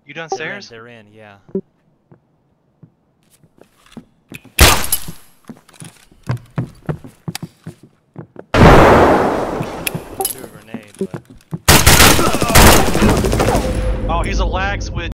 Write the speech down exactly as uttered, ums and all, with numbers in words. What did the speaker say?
You downstairs? They're in, they're in, yeah. Do a grenade, but... Oh, he's a lag switch.